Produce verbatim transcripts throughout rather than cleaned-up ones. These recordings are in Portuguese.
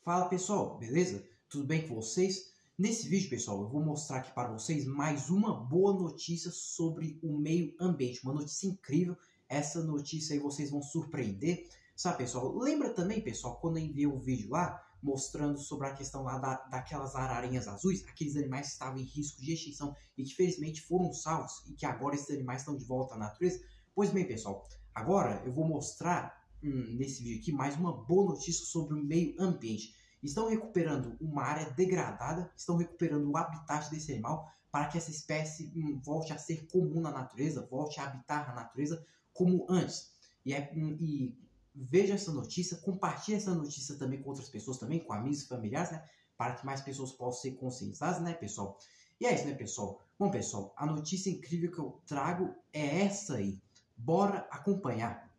Fala pessoal, beleza? Tudo bem com vocês? Nesse vídeo, pessoal, eu vou mostrar aqui para vocês mais uma boa notícia sobre o meio ambiente. Uma notícia incrível. Essa notícia aí vocês vão surpreender. Sabe, pessoal? Lembra também, pessoal, quando eu enviei o vídeo lá, mostrando sobre a questão lá da, daquelas ararinhas azuis, aqueles animais que estavam em risco de extinção e que felizmente foram salvos e que agora esses animais estão de volta à natureza? Pois bem, pessoal, agora eu vou mostrar hum, nesse vídeo aqui mais uma boa notícia sobre o meio ambiente. Estão recuperando uma área degradada, estão recuperando o habitat desse animal para que essa espécie hum, volte a ser comum na natureza, volte a habitar na natureza como antes. E, é, hum, e veja essa notícia, compartilhe essa notícia também com outras pessoas, também com amigos e familiares, né? Para que mais pessoas possam ser conscientizadas, né, pessoal? E é isso, né, pessoal? Bom, pessoal, a notícia incrível que eu trago é essa aí. Bora acompanhar.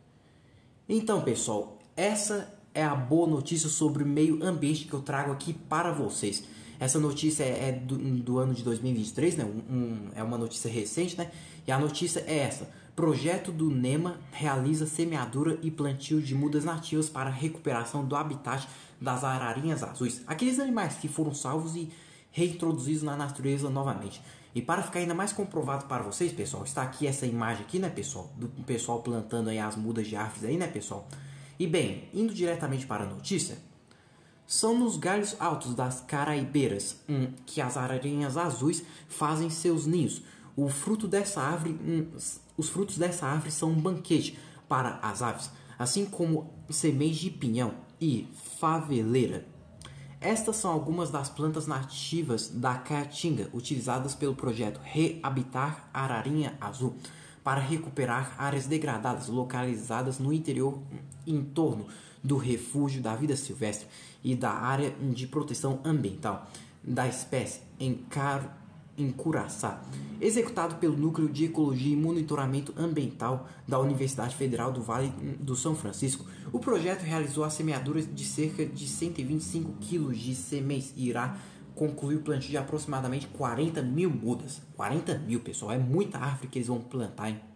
Então, pessoal, essa é a boa notícia sobre o meio ambiente que eu trago aqui para vocês. Essa notícia é do, do ano de dois mil e vinte e três, né? Um, um, é uma notícia recente, né? E a notícia é essa. Projeto do NEMA realiza semeadura e plantio de mudas nativas para recuperação do habitat das ararinhas azuis. Aqueles animais que foram salvos e reintroduzidos na natureza novamente. E para ficar ainda mais comprovado para vocês, pessoal, está aqui essa imagem aqui, né, pessoal? Do pessoal plantando aí as mudas de árvores aí, né, pessoal? E bem, indo diretamente para a notícia, são nos galhos altos das caraibeiras hum, que as ararinhas azuis fazem seus ninhos. O fruto dessa árvore, hum, os frutos dessa árvore são um banquete para as aves, assim como sementes de pinhão e faveleira. Estas são algumas das plantas nativas da Caatinga utilizadas pelo projeto Reabitar Ararinha Azul para recuperar áreas degradadas localizadas no interior em torno do refúgio da vida silvestre e da área de proteção ambiental da espécie em, Car... em Curaçá, executado pelo Núcleo de Ecologia e Monitoramento Ambiental da Universidade Federal do Vale do São Francisco. O projeto realizou a semeadura de cerca de cento e vinte e cinco quilos de sementes e irá concluir o plantio de aproximadamente quarenta mil mudas. quarenta mil, pessoal, é muita árvore que eles vão plantar, hein?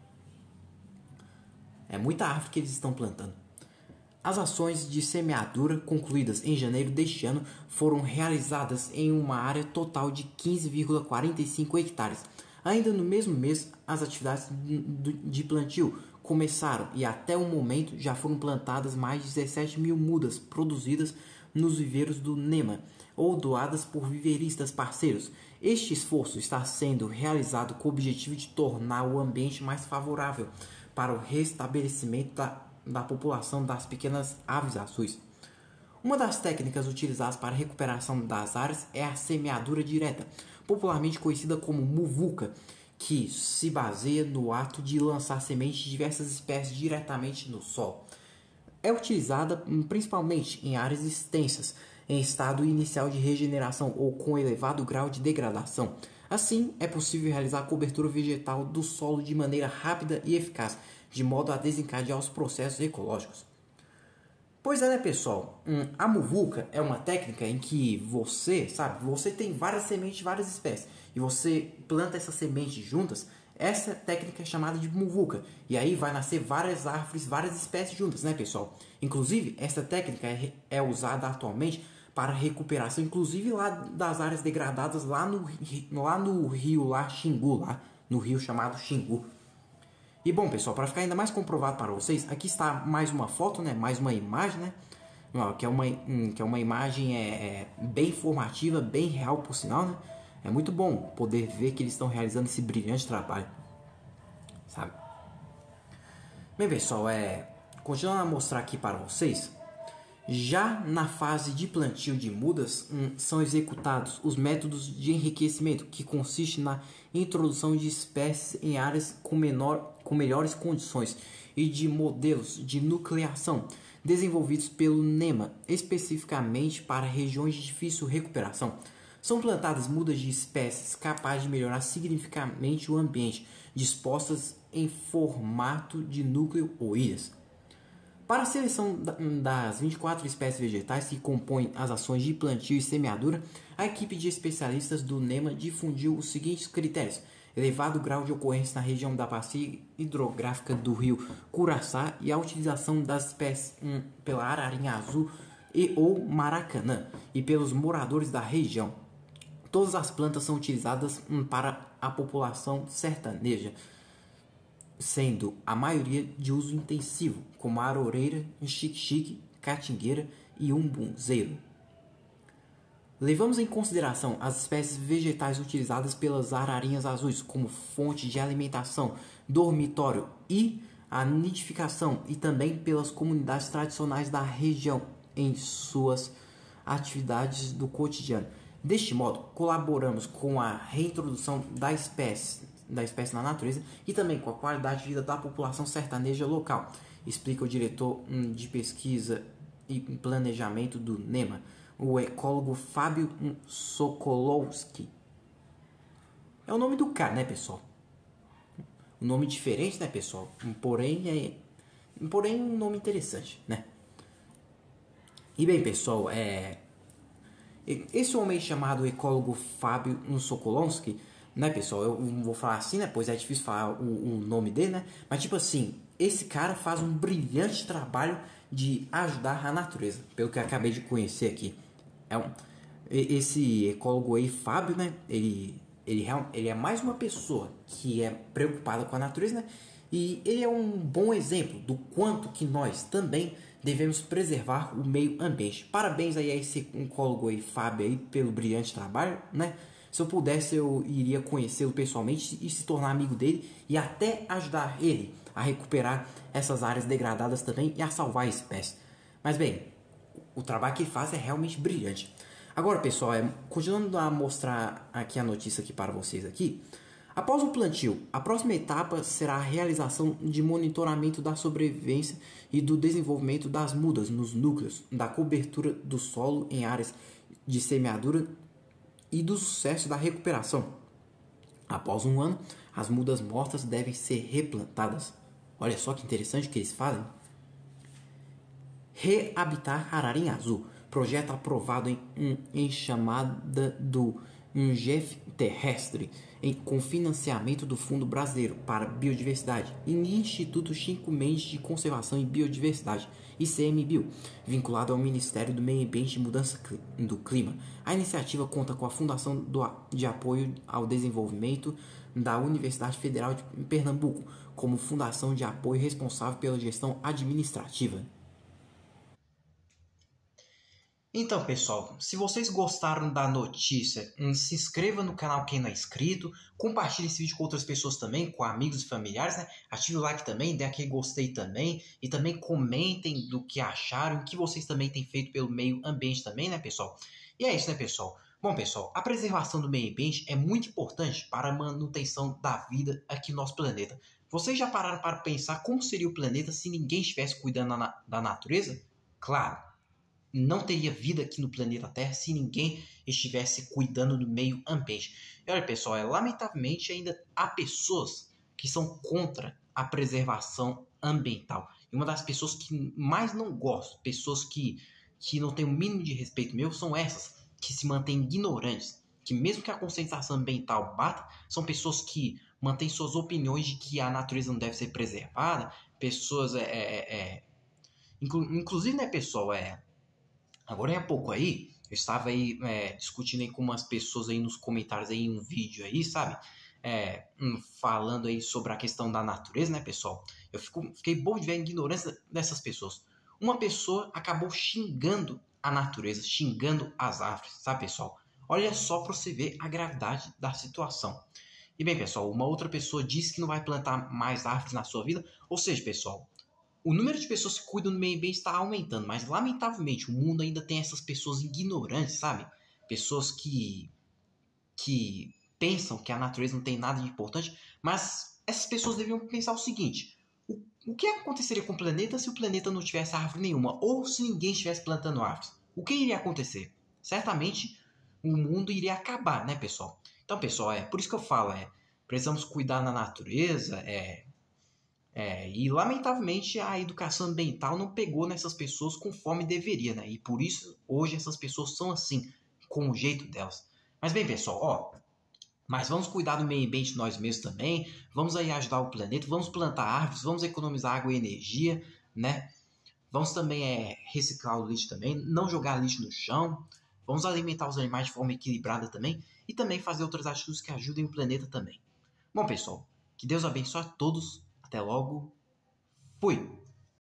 É muita árvore que eles estão plantando. As ações de semeadura concluídas em janeiro deste ano foram realizadas em uma área total de quinze vírgula quarenta e cinco hectares. Ainda no mesmo mês, as atividades de plantio começaram e até o momento já foram plantadas mais de dezessete mil mudas produzidas nos viveiros do NEMA ou doadas por viveiristas parceiros. Este esforço está sendo realizado com o objetivo de tornar o ambiente mais favorável para o restabelecimento da, da população das pequenas aves azuis. Uma das técnicas utilizadas para a recuperação das áreas é a semeadura direta, popularmente conhecida como muvuca, que se baseia no ato de lançar sementes de diversas espécies diretamente no solo. É utilizada principalmente em áreas extensas, em estado inicial de regeneração ou com elevado grau de degradação. Assim, é possível realizar a cobertura vegetal do solo de maneira rápida e eficaz, de modo a desencadear os processos ecológicos. Pois é, né, pessoal? Hum, a muvuca é uma técnica em que você, sabe, você tem várias sementes de várias espécies e você planta essas sementes juntas. Essa técnica é chamada de muvuca. E aí vai nascer várias árvores, várias espécies juntas, né, pessoal? Inclusive, essa técnica é, é usada atualmente para recuperação, inclusive lá das áreas degradadas lá no, lá no rio, lá Xingu, lá no rio chamado Xingu. E bom, pessoal, para ficar ainda mais comprovado para vocês, aqui está mais uma foto, né, mais uma imagem, né, que é uma, que é uma imagem é, é, bem informativa, bem real por sinal, né. É muito bom poder ver que eles estão realizando esse brilhante trabalho, sabe? Bem, pessoal, é, continuando a mostrar aqui para vocês, já na fase de plantio de mudas, hum, são executados os métodos de enriquecimento, que consiste na introdução de espécies em áreas com, menor, com melhores condições e de modelos de nucleação desenvolvidos pelo NEMA, especificamente para regiões de difícil recuperação. São plantadas mudas de espécies capazes de melhorar significativamente o ambiente, dispostas em formato de núcleo ou ilhas. Para a seleção das vinte e quatro espécies vegetais que compõem as ações de plantio e semeadura, a equipe de especialistas do NEMA difundiu os seguintes critérios: elevado grau de ocorrência na região da bacia hidrográfica do rio Curaçá e a utilização das espécies hum, pela ararinha azul e ou Maracanã e pelos moradores da região. Todas as plantas são utilizadas para a população sertaneja, sendo a maioria de uso intensivo, como a aroeira, xique-xique, catingueira e umbunzeiro. Levamos em consideração as espécies vegetais utilizadas pelas ararinhas azuis como fonte de alimentação, dormitório e a nidificação, e também pelas comunidades tradicionais da região em suas atividades do cotidiano. Deste modo, colaboramos com a reintrodução da espécie, da espécie na natureza e também com a qualidade de vida da população sertaneja local, explica o diretor de pesquisa e planejamento do NEMA, o ecólogo Fábio Sokolowski. É o nome do cara, né, pessoal? Um nome diferente, né, pessoal? Porém, é... Porém, um nome interessante, né? E bem, pessoal, é... esse homem chamado ecólogo Fábio Sokolowski, né, pessoal? Eu não vou falar assim, né? Pois é difícil falar o, o nome dele, né? Mas, tipo assim, esse cara faz um brilhante trabalho de ajudar a natureza, pelo que eu acabei de conhecer aqui. É um, esse ecólogo aí, Fábio, né? Ele, ele, ele é mais uma pessoa que é preocupada com a natureza, né? E ele é um bom exemplo do quanto que nós também devemos preservar o meio ambiente. Parabéns aí a esse ecólogo aí, Fábio, aí, pelo brilhante trabalho, né? Se eu pudesse, eu iria conhecê-lo pessoalmente e se tornar amigo dele e até ajudar ele a recuperar essas áreas degradadas também e a salvar a espécie. Mas bem, o trabalho que ele faz é realmente brilhante. Agora, pessoal, é, continuando a mostrar aqui a notícia aqui para vocês aqui. Após o plantio, a próxima etapa será a realização de monitoramento da sobrevivência e do desenvolvimento das mudas nos núcleos, da cobertura do solo em áreas de semeadura e do sucesso da recuperação. Após um ano, as mudas mortas devem ser replantadas. Olha só que interessante que eles fazem. Reabitar Ararinha Azul. Projeto aprovado em, em, em chamada do I N G E F terrestre, em, com financiamento do Fundo Brasileiro para Biodiversidade e Instituto Chico Mendes de Conservação e Biodiversidade, I C M Bio, vinculado ao Ministério do Meio Ambiente e Mudança do Clima. A iniciativa conta com a Fundação do, de Apoio ao Desenvolvimento da Universidade Federal de Pernambuco, como fundação de apoio responsável pela gestão administrativa. Então, pessoal, se vocês gostaram da notícia, se inscreva no canal quem não é inscrito, compartilhe esse vídeo com outras pessoas também, com amigos e familiares, né? Ative o like também, dê aquele gostei também e também comentem do que acharam, o que vocês também têm feito pelo meio ambiente também, né, pessoal? E é isso, né, pessoal? Bom, pessoal, a preservação do meio ambiente é muito importante para a manutenção da vida aqui no nosso planeta. Vocês já pararam para pensar como seria o planeta se ninguém estivesse cuidando da natureza? Claro, não teria vida aqui no planeta Terra se ninguém estivesse cuidando do meio ambiente. E olha, pessoal, é, lamentavelmente ainda há pessoas que são contra a preservação ambiental. E uma das pessoas que mais não gosto, pessoas que, que não têm o mínimo de respeito meu, são essas que se mantêm ignorantes. Que mesmo que a conscientização ambiental bata, são pessoas que mantêm suas opiniões de que a natureza não deve ser preservada. Pessoas, é, é, é inclu, inclusive, né, pessoal, é... Agora há pouco aí, eu estava aí é, discutindo aí com umas pessoas aí nos comentários aí, um vídeo aí, sabe? É, um, falando aí sobre a questão da natureza, né, pessoal? Eu fico, fiquei bom de ver a ignorância dessas pessoas. Uma pessoa acabou xingando a natureza, xingando as árvores, sabe, pessoal? Olha só para você ver a gravidade da situação. E bem, pessoal, uma outra pessoa disse que não vai plantar mais árvores na sua vida. Ou seja, pessoal, o número de pessoas que cuidam do meio ambiente está aumentando, mas lamentavelmente o mundo ainda tem essas pessoas ignorantes, sabe? Pessoas que, que pensam que a natureza não tem nada de importante, mas essas pessoas deviam pensar o seguinte: o, o que aconteceria com o planeta se o planeta não tivesse árvore nenhuma, ou se ninguém estivesse plantando árvores? O que iria acontecer? Certamente o mundo iria acabar, né, pessoal? Então, pessoal, é por isso que eu falo, é, precisamos cuidar da natureza, é... É, e lamentavelmente a educação ambiental não pegou nessas pessoas conforme deveria, né? E por isso hoje essas pessoas são assim, com o jeito delas. Mas bem, pessoal, ó, mas vamos cuidar do meio ambiente nós mesmos também, vamos aí ajudar o planeta, vamos plantar árvores, vamos economizar água e energia, né? Vamos também é, reciclar o lixo também, não jogar lixo no chão. Vamos alimentar os animais de forma equilibrada também e também fazer outras atitudes que ajudem o planeta também. Bom, pessoal, que Deus abençoe a todos. Até logo. Fui!